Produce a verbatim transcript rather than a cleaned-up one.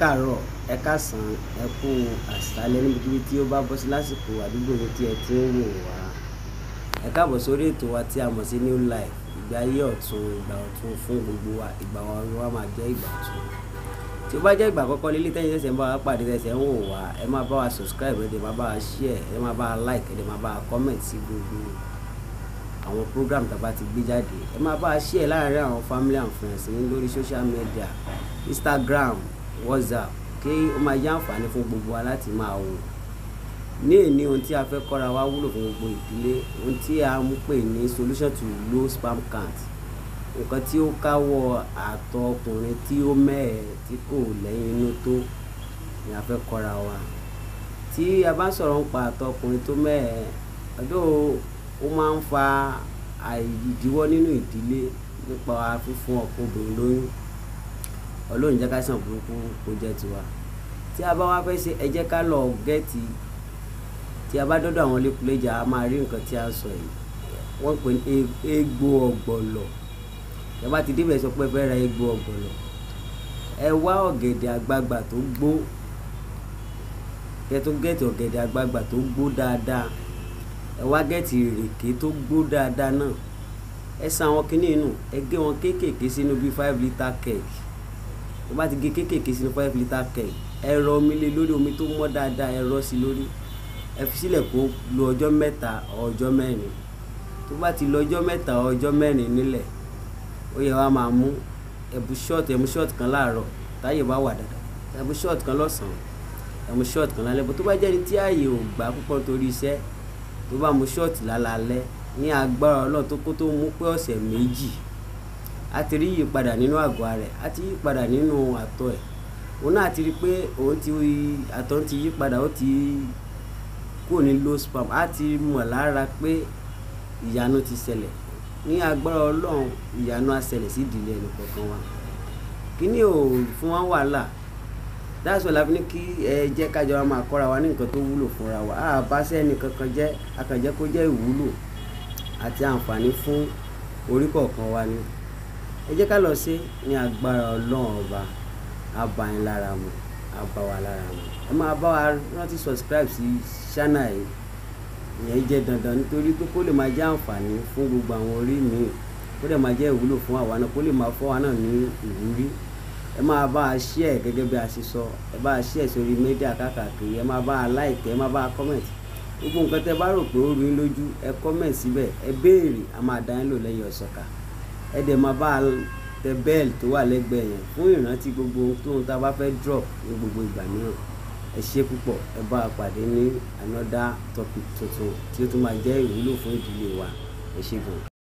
káàárọ̀, ẹ káàsán, ẹ kú àsálẹ́ níbikíbi tí ó bá bọ́ sí lásìkò àdúgbò yín tí ẹ ti ń wò wá. Ẹ káàbọ̀ sórí ètò wa tí a mọ̀ sí New Life, ìgbé ayé ọ̀tun, ìgbà ọ̀tun fún gbogbo wa, ìgbà wa máa jẹ́ ìgbà ọ̀tun. Tí ó bá jẹ́ ìgbà àkọ́kọ́ lílé tẹ́yin ṣẹ̀ṣẹ̀ ń bá wa pàdé tẹ́ṣẹ̀ ń wò wá, ẹ máa bá wa subscribe, ẹ dẹ̀ máa bá wa share, ẹ máa bá wa like, ẹ dẹ̀ máa bá wa comment sí gbogbo àwọn program tá a bá ti gbé jáde. Ẹ máa bá wa share láàárín àwọn family and friends yín lórí social media, Instagram, WhatsApp, kí ó máa jẹ́ àǹfààní fún gbogbo wa láti máa wò. Ní èní ohun tí a fẹ́ kọ́ra wa wúlò fún gbogbo ìdílé, ohun tí a ń pè ní solution to low sperm count, nǹkan tí ó káwọ́ àtọ̀ ọkùnrin tí ó mẹ́ẹ̀ tí kò lẹ́yìn inú tó ni a fẹ́ kọ́ra wa. Tí a bá ń sọ̀rọ̀ nípa àtọ̀ ọkùnrin tó mẹ́ẹ̀, ọdún ó máa ń fa àìdíwọ́ nínú ìdílé nípa fífún ọkọ obìnrin lóyún. Ọlọ́run jẹ́ ká sàn burúkú kó jẹ́ tiwa. Tí a bá wá fẹ́ ṣe, ẹ jẹ́ ká lọ gẹ́ẹ̀tì. Tí a bá dọ́dọ̀ àwọn lékúléjà, a máa rí nǹkan tí a ń sọ yìí. Wọ́n pè ní egbò ọ̀gbọ̀lọ̀. Tí a bá ti débẹ̀ sọ pé ẹ fẹ́ ra egbò ọ̀gbọ̀lọ̀, ẹ wá ọ̀gẹ̀dẹ̀ àgbagbà tó gbó. Kẹ́ tó gẹ́ẹ̀tì ọ̀gẹ̀dẹ̀ àgbagbà tó gbó dáadáa. Ẹ wá gẹ́ẹ̀tì ìrèké tó gbó dáadáa náà. Ẹ sa àwọn kiní inú, ẹ gé wọn kéékèèké sínú bí five litre keg. Tó bá ti gé kéékèèké sínú five litre keg, ẹ rọ omi lé lórí, omi tó mọ́ dáadáa, ẹ rọ sí lórí. Ẹ fi sílẹ̀ kó lo ọjọ́ mẹ́ta ọjọ́ mẹ́rin. Tó bá ti lo ọjọ́ mẹ́ta ọjọ́ mẹ́rin nílẹ̀, ó yẹ wá máa mú ẹ̀bù short, ẹ̀mú short kan láàárọ̀, táyè bá wà dáadáa. Ẹ̀bù short kan lọ́sàn-án, ẹ̀mú short kan lálẹ́. Bó tó bá jẹ́ ní tí ààyè ò gbà púpọ̀ torí iṣẹ́, tó bá mú short lálálẹ́ ní agbára Ọlọ́run tó kó tó mú pé ọ̀sẹ̀ méjì, a ti rí ìyípadà nínú àgọ́ rẹ̀, a ti yípadà nínú àtọ̀ ẹ̀. Òun náà ti rí pé òun ti àtọ̀ ti yípadà, ó ti kúrò ní low sperm, a ti mọ̀ lára pé ìyanu ti ṣẹlẹ̀. Ní agbára Ọlọ́run, ìyanu á ṣẹlẹ̀ sí ìdílé ẹnì kọ̀ọ̀kan wa. Kíní ò fún wa wàhálà. That's why la fi ní kí ẹ jẹ́ ká jọ máa kọ́ra wa ní nǹkan tó wúlò fúnra wa. A bá ṣe ẹnì kankan jẹ́, a kàn jẹ́ kó jẹ́ ìwúlò àti àǹfààní fún orí kọ̀ọ̀kan wa ni. Ẹ jẹ́ ká lọ sí ní agbára Ọlọ́run ọba, á bá yín lára mu, á bá wa lára mu. Ẹ máa bá wa rántí subscribe sí channel yìí. Ìyẹn jẹ́ dandan nítorí pé kó lè máa jẹ́ àǹfààní fún gbogbo àwọn orí mi, kó lè máa jẹ́ ìwúlò fún àwa náà, kó lè máa fún wa náà ní ìwúrí. Ẹ máa bá a share gẹ́gẹ́ bí a ṣe sọ, ẹ bá a share sórí media káàkiri, ẹ máa bá a like, ẹ máa bá a comment. Gbogbo nǹkan tẹ́ bá rò pé ó rú yín lójú, ẹ comment síbẹ̀, ẹ béèrè, a máa dá yín lò lẹ́yìn ọ̀sọ̀ka. Ẹ dẹ̀ máa bá a tẹ bell tó wà lẹ́gbẹ̀ẹ́ yẹn fún ìrántí gbogbo ohun tó bá fẹ́ drop ní gbogbo ìgbà mìíràn. Ẹ ṣé púpọ̀, ẹ bá a pàdé ní another topic tuntun tí ó tún máa jẹ́ ìwúlò fún ìdílé wa. Ẹ ṣé gan.